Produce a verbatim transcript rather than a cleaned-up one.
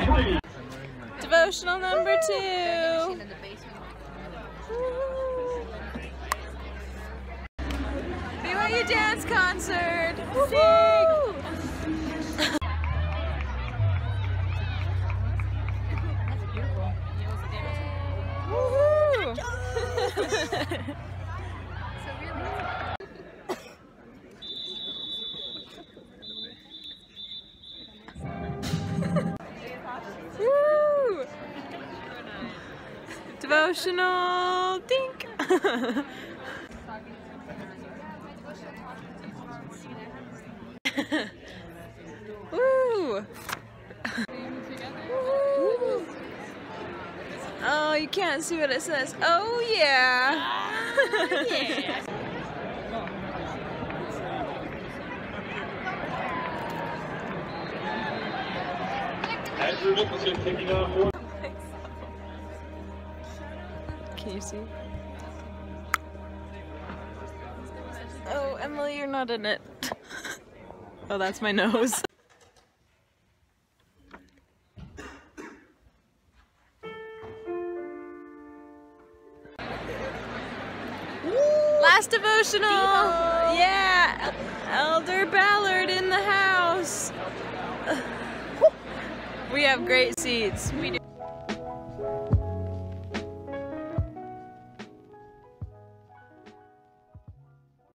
Devotional number two. B Y U Dance Concert. Sing. Woohoo! Woo! Devotional, dink! Woo! Woo! Oh, you can't see what it says. Oh yeah! Oh, yeah. Andrew Nicholson taking off for. Can you see? Oh, Emily, you're not in it. Oh, that's my nose. Last devotional! Yeah! Elder Ballard in the house! We have great seats. We do.